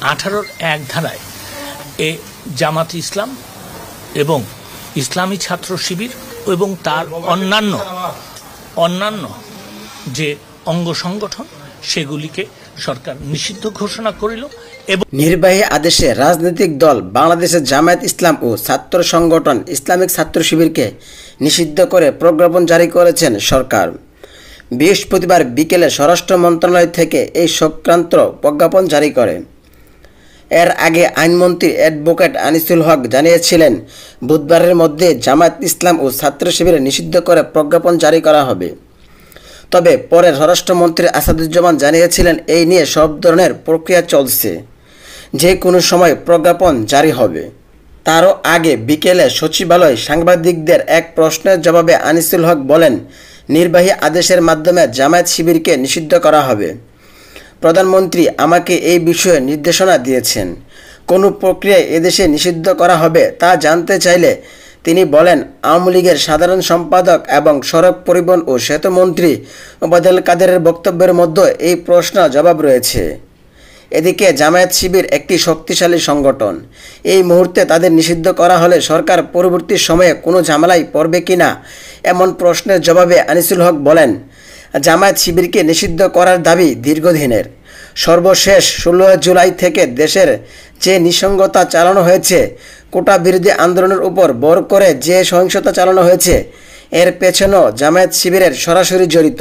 18-র 1 ধারায় এ জামাত ইসলাম এবং ইসলামী ছাত্র শিবির এবং তার অন্যান্য যে অঙ্গ সংগঠন সেগুলিকে সরকার নিষিদ্ধ ঘোষণা করিল। এবং নির্বাহী আদেশে রাজনৈতিক দল বাংলাদেশের জামায়াত ইসলাম ও ছাত্র সংগঠন ইসলামিক ছাত্র শিবিরকে নিষিদ্ধ করে প্রজ্ঞাপন জারি করেছেন সরকার। বৃহস্পতিবার বিকেলে স্বরাষ্ট্র মন্ত্রণালয় থেকে এই সংক্রান্ত প্রজ্ঞাপন জারি করে। এর আগে আইনমন্ত্রী অ্যাডভোকেট আনিসুল হক জানিয়েছিলেন, বুধবারের মধ্যে জামায়াত ইসলাম ও ছাত্র শিবির নিষিদ্ধ করে প্রজ্ঞাপন জারি করা হবে। তবে পরে স্বরাষ্ট্রমন্ত্রী আসাদুজ্জামান জানিয়েছিলেন, এই নিয়ে সব ধরনের প্রক্রিয়া চলছে, যে কোনো সময় প্রজ্ঞাপন জারি হবে। তারও আগে বিকেলে সচিবালয়ে সাংবাদিকদের এক প্রশ্নের জবাবে আনিসুল হক বলেন, নির্বাহী আদেশের মাধ্যমে জামায়াত শিবিরকে নিষিদ্ধ করা হবে। প্রধানমন্ত্রী আমাকে এই বিষয়ে নির্দেশনা দিয়েছেন। কোনো প্রক্রিয়ায় এদেশে নিষিদ্ধ করা হবে তা জানতে চাইলে তিনি বলেন, আওয়ামী লীগের সাধারণ সম্পাদক এবং সড়ক পরিবহন ও সেতু মন্ত্রী ওবায়দুল কাদেরের বক্তব্যের মধ্যে এই প্রশ্ন জবাব রয়েছে। এদিকে জামায়াত শিবির একটি শক্তিশালী সংগঠন। এই মুহূর্তে তাদের নিষিদ্ধ করা হলে সরকার পরবর্তী সময়ে কোনো ঝামেলায় পড়বে কিনা এমন প্রশ্নের জবাবে আনিসুল হক বলেন, জামায়াত শিবিরকে নিষিদ্ধ করার দাবি দীর্ঘদিনের। সর্বশেষ 16 জুলাই থেকে দেশের যে নৃশংসতা চালানো হয়েছে, কোটা বিরোধী আন্দোলনের উপর ভর করে যে সহিংসতা চালানো হয়েছে, এর পেছনেও জামায়াত শিবিরের সরাসরি জড়িত।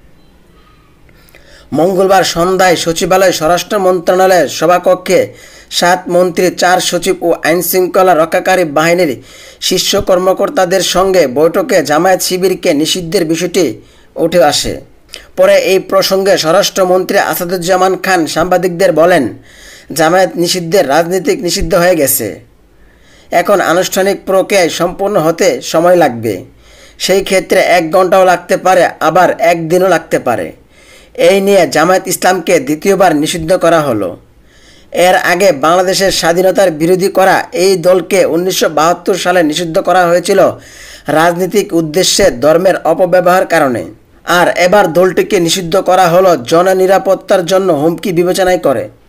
মঙ্গলবার সন্ধ্যায় সচিবালয় স্বরাষ্ট্র মন্ত্রণালয়ের সভাকক্ষে 7 মন্ত্রী, 4 সচিব ও আইনশৃঙ্খলা রক্ষাকারী বাহিনীর শীর্ষ কর্মকর্তাদের সঙ্গে বৈঠকে জামায়াত শিবিরকে নিষিদ্ধের বিষয়টি উঠে আসে। পরে এই প্রসঙ্গে স্বরাষ্ট্রমন্ত্রী আসাদুজ্জামান খান সাংবাদিকদের বলেন, জামায়াত নিষিদ্ধের রাজনীতিক নিষিদ্ধ হয়ে গেছে। এখন আনুষ্ঠানিক প্রক্রিয়ায় সম্পূর্ণ হতে সময় লাগবে। সেই ক্ষেত্রে 1 ঘন্টাও লাগতে পারে, আবার 1 দিনও লাগতে পারে। এই নিয়ে জামায়াত ইসলামকে দ্বিতীয়বার নিষিদ্ধ করা হলো। এর আগে বাংলাদেশের স্বাধীনতার বিরোধী করা এই দলকে 1972 সালে নিষিদ্ধ করা হয়েছিল রাজনৈতিক উদ্দেশ্যে ধর্মের অপব্যবহার কারণে। আর এবার দলটিকে নিষিদ্ধ করা হলো জননিরাপত্তার জন্য হুমকি বিবেচনায় করে।